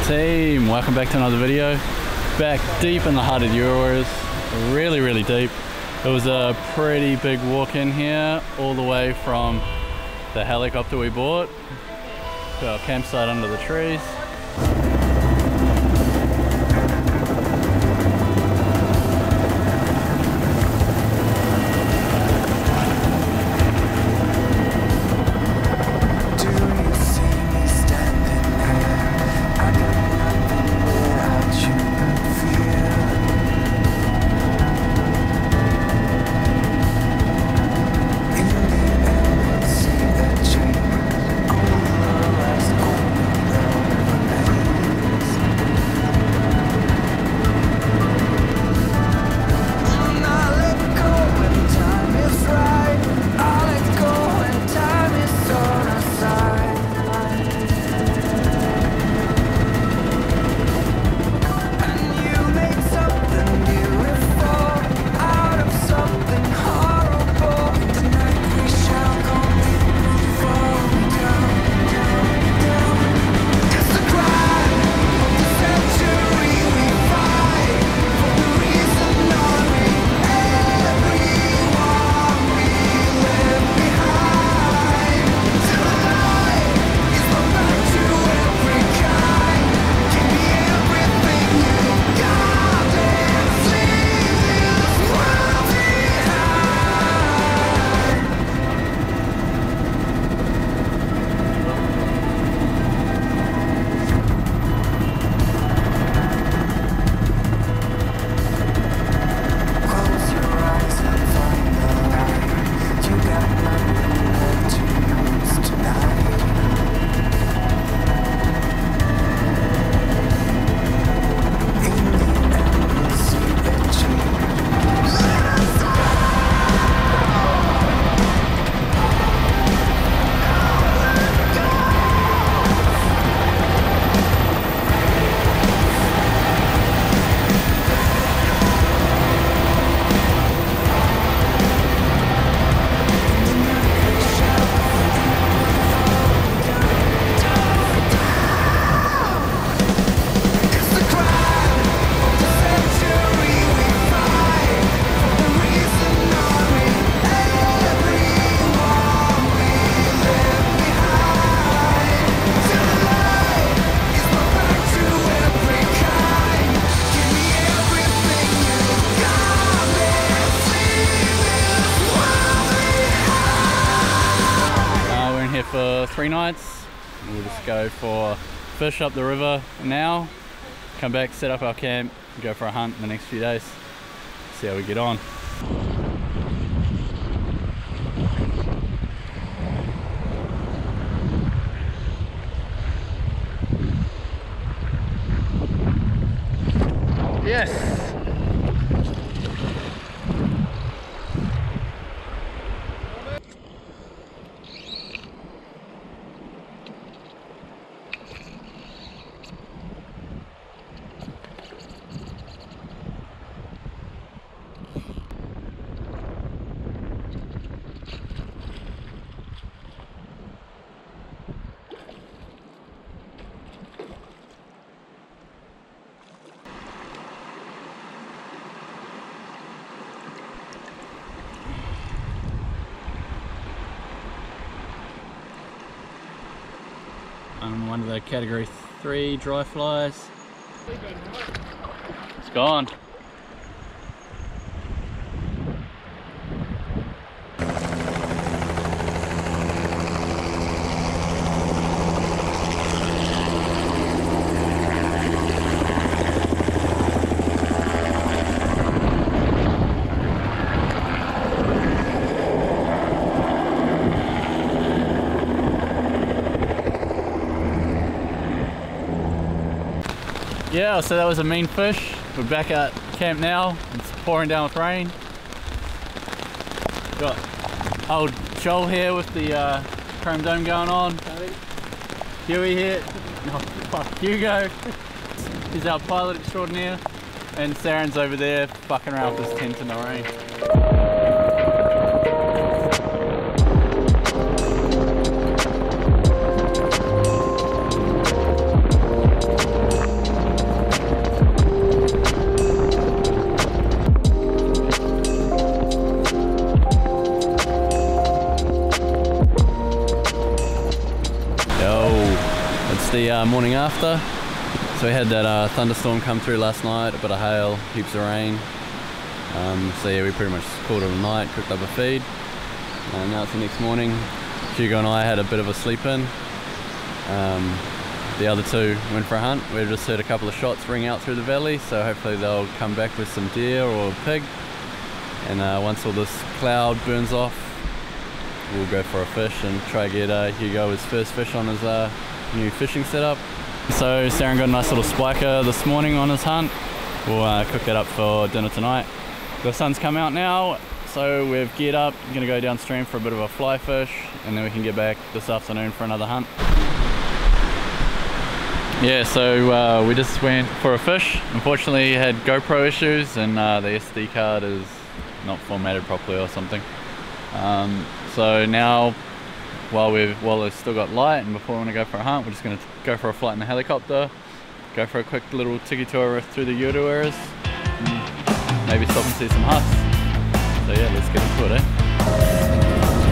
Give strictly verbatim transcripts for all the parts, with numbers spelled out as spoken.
team, welcome back to another video. Back deep in the heart of Euroas, really really deep. It was a pretty big walk in here, all the way from the helicopter we bought to our campsite under the trees. For three nights. We'll just go for fish up the river now, come back, set up our camp, go for a hunt in the next few days, see how we get on. Yes! I'm one of the category three dry flies. It's gone. Yeah, so that was a mean fish. We're back at camp now. It's pouring down with rain. Got old Joel here with the uh, chrome dome going on. Huey here. Oh, fuck, Hugo. He's our pilot extraordinaire. And Saren's over there fucking around with his tent in the rain. uh, morning after. So we had that uh, thunderstorm come through last night, a bit of hail, heaps of rain. Um, so yeah, we pretty much called it a night, cooked up a feed. And now it's the next morning. Hugo and I had a bit of a sleep in. Um, the other two went for a hunt. We've just heard a couple of shots ring out through the valley, so hopefully they'll come back with some deer or a pig. And uh, once all this cloud burns off, we'll go for a fish and try to get uh, Hugo his first fish on his uh, new fishing setup. So Saren got a nice little spiker this morning on his hunt. We'll uh, cook that up for dinner tonight. The sun's come out now, so we've geared up. We're going to go downstream for a bit of a fly fish, and then we can get back this afternoon for another hunt. Yeah, so uh, we just went for a fish. Unfortunately, had GoPro issues, and uh, the S D card is not formatted properly or something. Um, so now, while we've while it's still got light, and before we want to go for a hunt, we're just going to go for a flight in the helicopter, go for a quick little tiki tour through the Uru areas, and maybe stop and see some huts. So yeah, let's get into it, eh?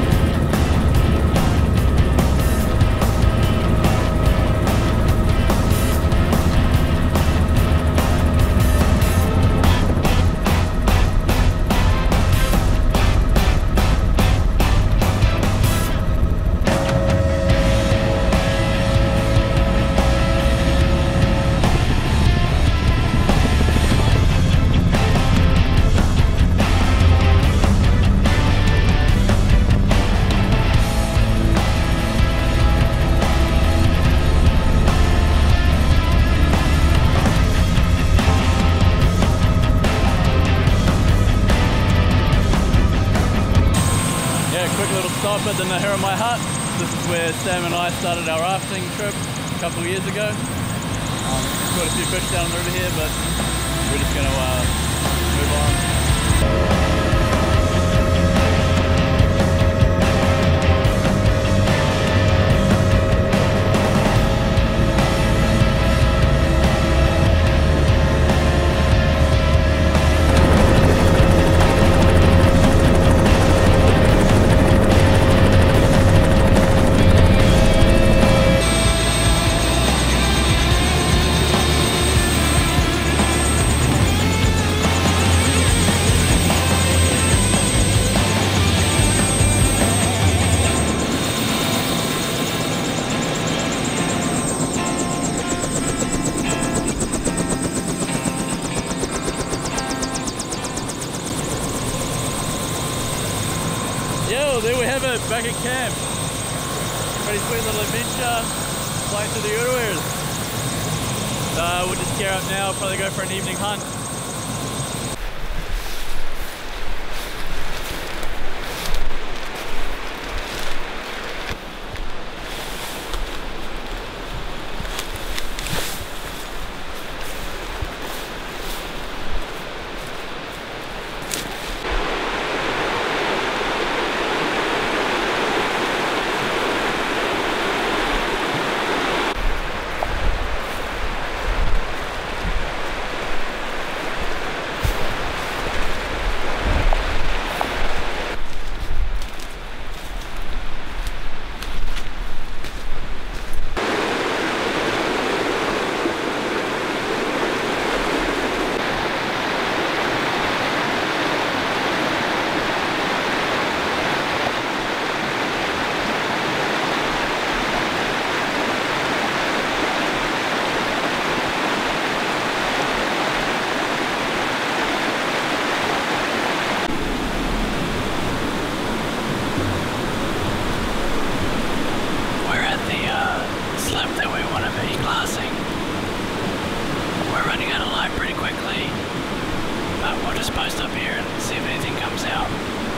Stop at the Nahiramai Hut. This is where Sam and I started our rafting trip a couple of years ago. Um, caught a few fish down the river here, but we're just going to uh, move on. Yo, there we have it, back at camp. Pretty sweet little adventure, flying through the Uru areas. So we'll just gear up now, probably go for an evening hunt. Post up here and see if anything comes out.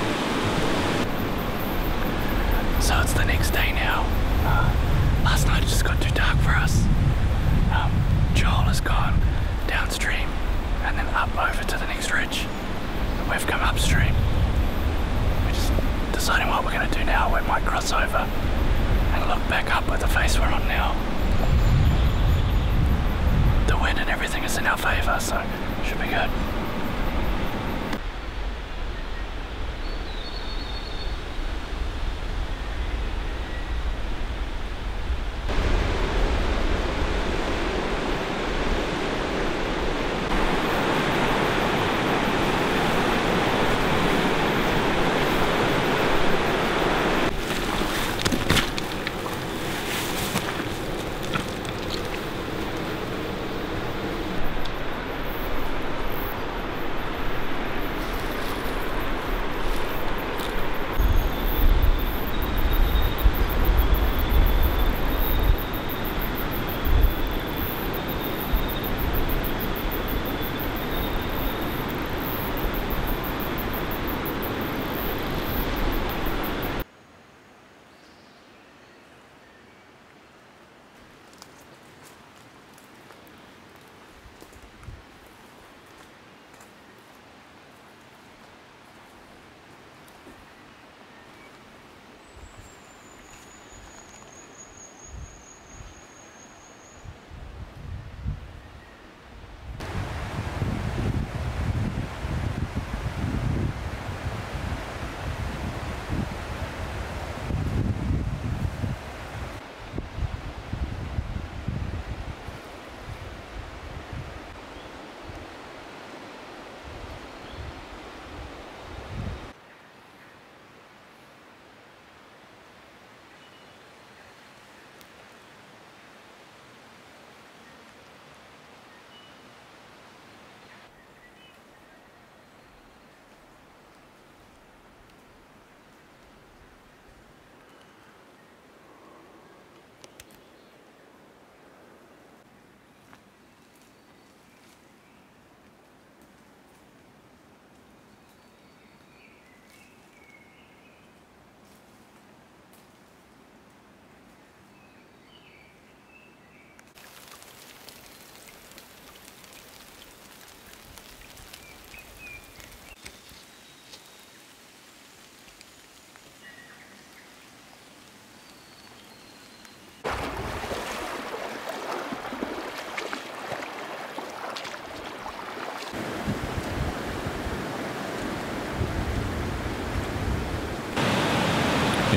So it's the next day now. Uh, last night it just got too dark for us. Um, Joel has gone downstream and then up over to the next ridge. We've come upstream. We're just deciding what we're going to do now. We might cross over and look back up with the face we're on now. The wind and everything is in our favour, so should be good.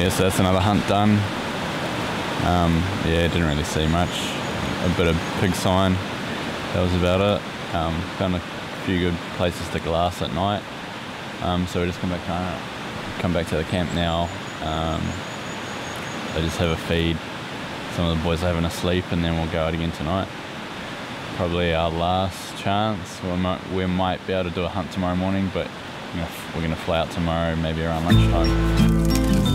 Yeah, so that's another hunt done. Um, yeah, didn't really see much. A bit of pig sign, that was about it. Um, found a few good places to glass at night. Um, so we just come back home, come back to the camp now. Um, I just have a feed. Some of the boys are having a sleep, and then we'll go out again tonight. Probably our last chance. We might, we might be able to do a hunt tomorrow morning, but you know, we're going to fly out tomorrow, maybe around lunchtime.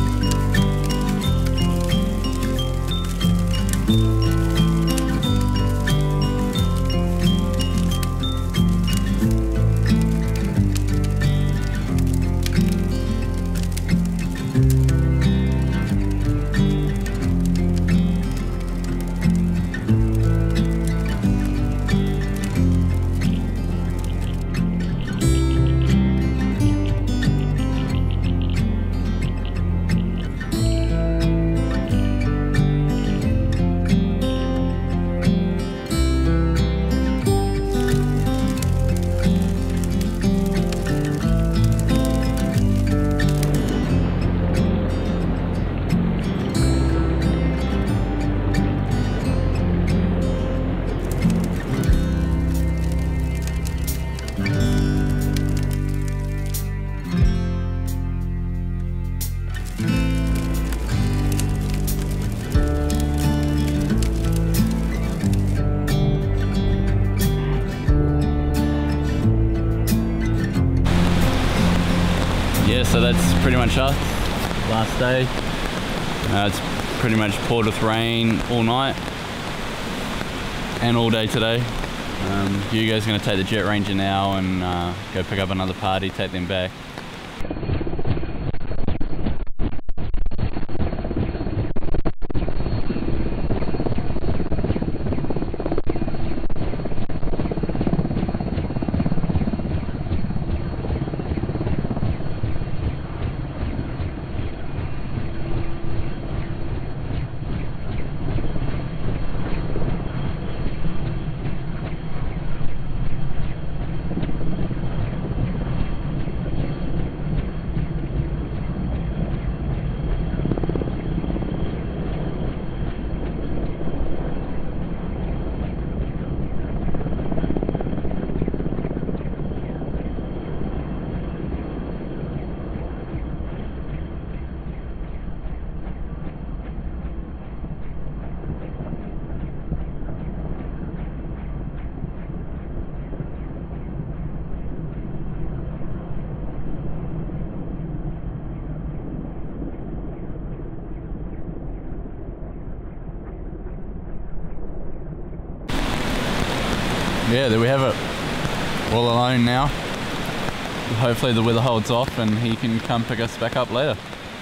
Yeah, so that's pretty much us. Last day. Uh, it's pretty much poured with rain all night and all day today. Um, Hugo's going to take the Jet Ranger now and uh, go pick up another party, take them back. Yeah, there we have it. All alone now. Hopefully the weather holds off and he can come pick us back up later.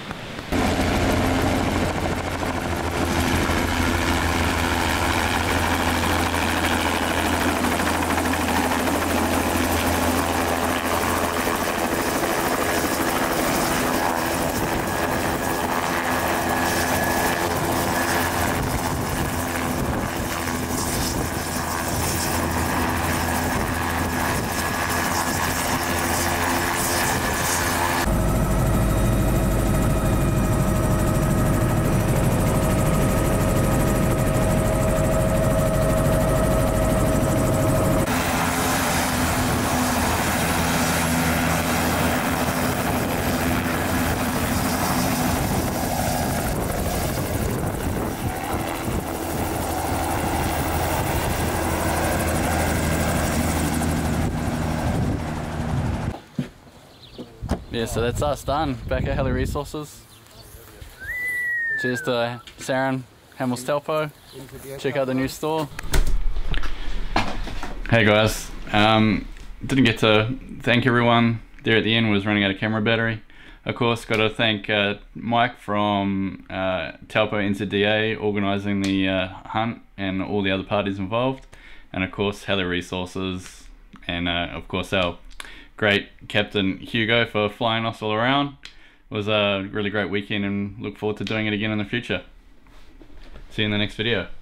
Yeah, so that's us done. Back at Heli Resources. Cheers to Saren, Hamels Telpo. Check out the new store. Hey guys, um, didn't get to thank everyone there at the end. Was running out of camera battery. Of course, got to thank uh, Mike from uh, Telpo N Z D A organising the uh, hunt and all the other parties involved, and of course Heli Resources, and uh, of course our great Captain Hugo for flying us all around. It was a really great weekend and look forward to doing it again in the future. See you in the next video.